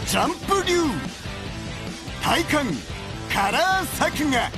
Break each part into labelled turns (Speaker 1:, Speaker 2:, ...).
Speaker 1: ジャンプ流体感カラー作画。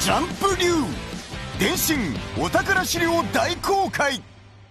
Speaker 1: ジャンプ流電信お宝資料大公開。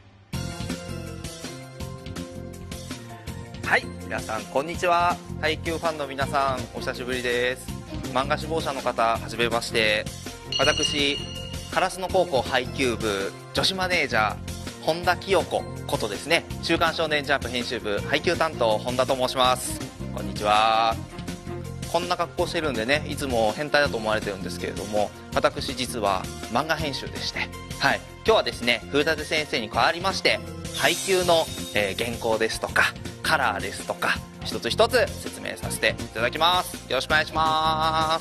Speaker 2: はい、皆さんこんにちは。配給ファンの皆さんお久しぶりです。漫画志望者の方はじめまして。私烏野高校配給部女子マネージャー本田清子ことですね、週刊少年ジャンプ編集部配給担当本田と申します。こんにちは。こんな格好してるんでね、いつも変態だと思われてるんですけれども、私実は漫画編集でして、はい、今日はですね古舘先生に代わりまして配給の、原稿ですとかカラーですとか一つ一つ説明させていただきます。よろしくお願いします。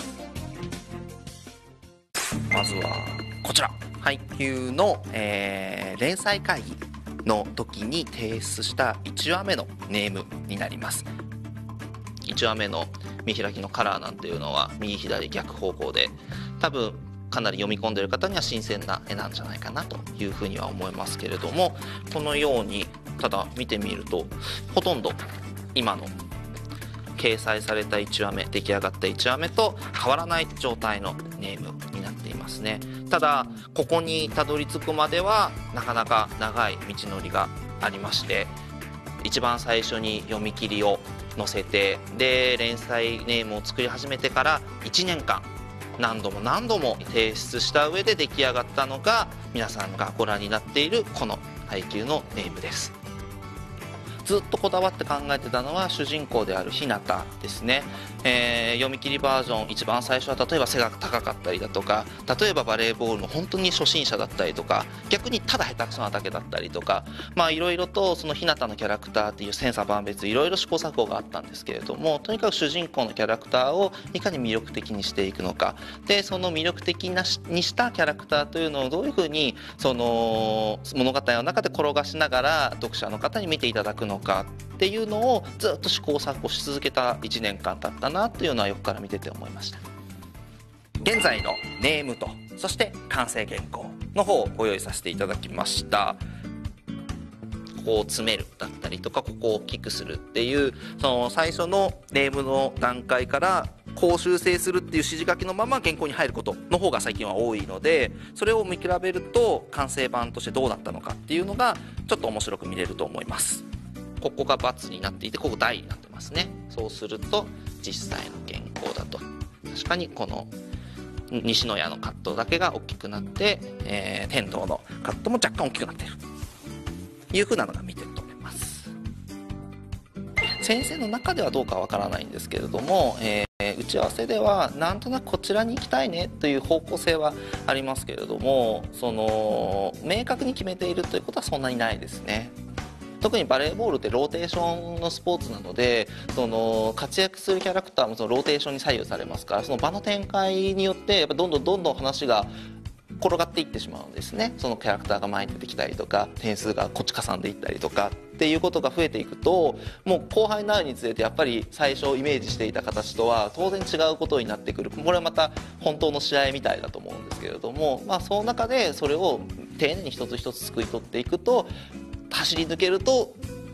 Speaker 2: まずはこちら配給の、連載会議の時に提出した1話目のネームになります。1話目の見開きのカラーなんていうのは右左逆方向で、多分かなり読み込んでる方には新鮮な絵なんじゃないかなというふうには思いますけれども、このようにただ見てみるとほとんど今の掲載された1話目、出来上がった1話目と変わらない状態のネームになっていますね。ただここにたどり着くまではなかなか長い道のりがありまして、一番最初に読み切りを載せて、で連載ネームを作り始めてから1年間何度も何度も提出した上で出来上がったのが皆さんがご覧になっているこの配給のネームです。ずっとこだわって考えてたのは主人公である日向ですね。読み切りバージョン一番最初は例えば背が高かったりだとか、例えばバレーボールの本当に初心者だったりとか、逆にただ下手くそなだけだったりとか、いろいろとその日向のキャラクターっていう千差万別いろいろ試行錯誤があったんですけれども、とにかく主人公のキャラクターをいかに魅力的にしていくのか、でその魅力的にしたキャラクターというのをどういうふうにその物語の中で転がしながら読者の方に見ていただくのかっていうのをずっと試行錯誤し続けた1年間だったなっていうのは横から見てて思いました。現在のネームとそして完成原稿の方をご用意させていただきました。ここを詰めるだったりとか、ここを大きくするっていう、その最初のネームの段階からこう修正するっていう指示書きのまま原稿に入ることの方が最近は多いので、それを見比べると完成版としてどうなったのかっていうのがちょっと面白く見れると思います。ここが×になっていて、ここ×になってますね。そうすると実際の原稿だと確かにこの西野屋のカットだけが大きくなって、天童のカットも若干大きくなっているという風なのが見てると思います。先生の中ではどうかわからないんですけれども、打ち合わせではなんとなくこちらに行きたいねという方向性はありますけれども、その明確に決めているということはそんなにないですね。特にバレーボールってローテーションのスポーツなので、その活躍するキャラクターもそのローテーションに左右されますから、その場の展開によってやっぱどんどん話が転がっていってしまうんですね。そのキャラクターが前に出てきたりとか、点数がこっちかさんでいったりとかっていうことが増えていくと、もう後輩になるにつれてやっぱり最初イメージしていた形とは当然違うことになってくる。これはまた本当の試合みたいだと思うんですけれども、その中でそれを丁寧に一つ一つ救い取っていくと、走り抜けると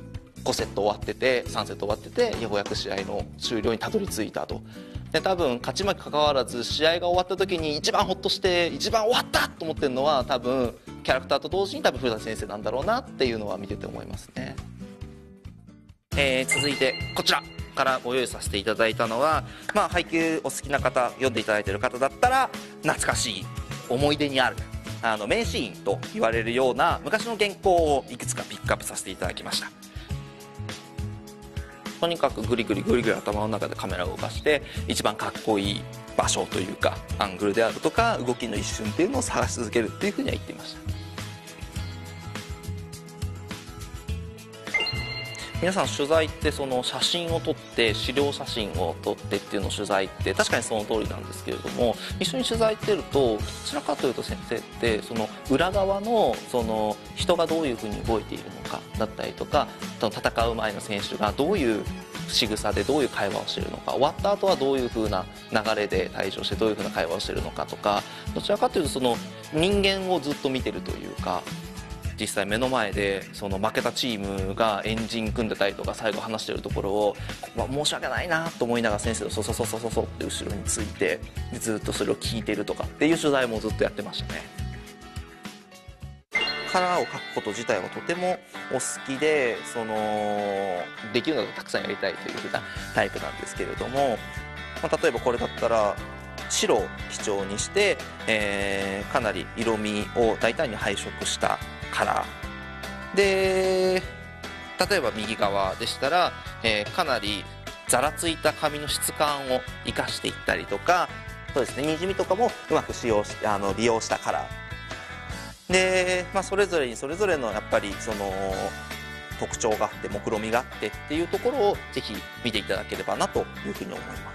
Speaker 2: 5セット終わってて3セット終わってて、ようやく試合の終了にたどり着いたと。で多分勝ち負け関わらず試合が終わった時に一番ホッとして一番終わったと思ってるのは、多分キャラクターと同時に多分古田先生なんだろうなっていうのは見てて思いますね。続いてこちらからご用意させていただいたのは、配給お好きな方、読んでいただいている方だったら懐かしい思い出にある名シーンと言われるような昔の原稿をいくつかピックアップさせていただきました。とにかくグリグリ頭の中でカメラを動かして一番かっこいい場所というかアングルであるとか動きの一瞬っていうのを探し続けるっていうふうには言っていました。皆さん取材ってその写真を撮って資料写真を撮ってっていうのを取材って確かにその通りなんですけれども、一緒に取材してるとどちらかというと先生ってその裏側のその人がどういうふうに動いているのかだったりとか、戦う前の選手がどういう仕草でどういう会話をしているのか、終わった後はどういうふうな流れで退場してどういうふうな会話をしているのかとか、どちらかというとその人間をずっと見てるというか、 実際目の前でその負けたチームがエンジン組んでたりとか最後話してるところを、申し訳ないなと思いながら先生とそって後ろについてでずっとそれを聞いてるとかっていう取材もずっとやってましたね。カラーを描くこと自体はとてもお好きで、できるのがたくさんやりたいというふうなタイプなんですけれども、例えばこれだったら白を基調にして、かなり色味を大胆に配色したカラーで、例えば右側でしたら、かなりざらついた紙の質感を生かしていったりとか、そうですね、にじみとかもうまく利用したカラーで、それぞれにそれぞれのやっぱりその特徴があって目論見があってっていうところをぜひ見ていただければなというふうに思います。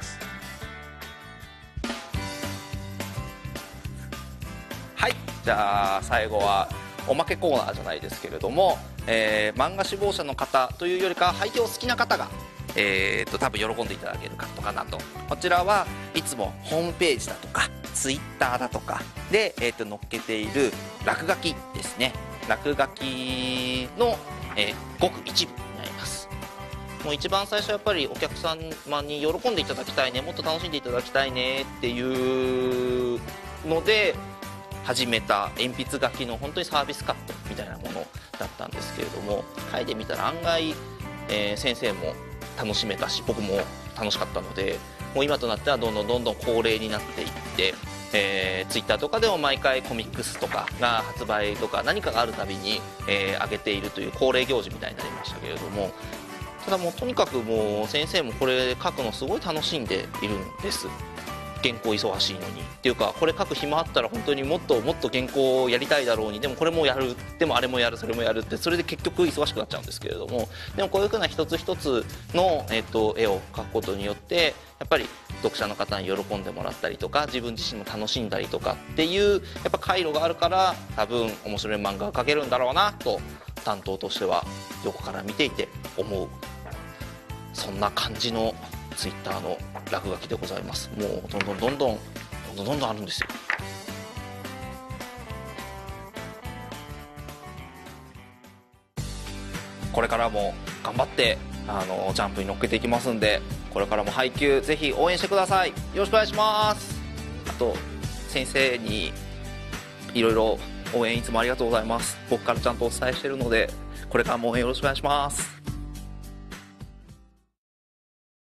Speaker 2: はい、じゃあ最後はおまけコーナーじゃないですけれども、漫画志望者の方というよりか背景を好きな方が、多分喜んでいただけるカットかなと。こちらはいつもホームページだとかツイッターだとかで、載っけている落書きですね。落書きの、ごく一部になります。もう一番最初やっぱりお客様に喜んでいただきたいね、もっと楽しんでいただきたいねっていうので始めた鉛筆書きの本当にサービスカットみたいなものだったんですけれども、書いてみたら案外、先生も楽しめたし僕も楽しかったので、もう今となってはどんどん恒例になっていって、ツイッターとかでも毎回コミックスとかが発売とか何かがあるたびに、上げているという恒例行事みたいになりましたけれども、ただもうとにかくもう先生もこれ書くのすごい楽しんでいるんです。原稿忙しいのにっていうか、これ書く暇あったら本当にもっと原稿をやりたいだろうに、でもこれもやる、でもあれもやる、それもやるって、それで結局忙しくなっちゃうんですけれども、でもこういうふうな一つ一つの、絵を描くことによってやっぱり読者の方に喜んでもらったりとか自分自身も楽しんだりとかっていうやっぱ回路があるから、多分面白い漫画が描けるんだろうなと担当としては横から見ていて思う、そんな感じのツイッターの落書きでございます。もうどんどんあるんですよ。これからも頑張ってジャンプに乗っけていきますんで、これからも配給ぜひ応援してください。よろしくお願いします。あと先生にいろいろ応援いつもありがとうございます。僕からちゃんとお伝えしているので、これからも応援よろしくお願いします。